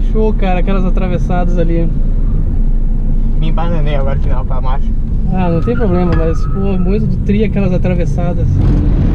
show, cara, aquelas atravessadas ali. Me embananei agora final pra marcha. Ah, não tem problema, mas pô, muito do tri aquelas atravessadas.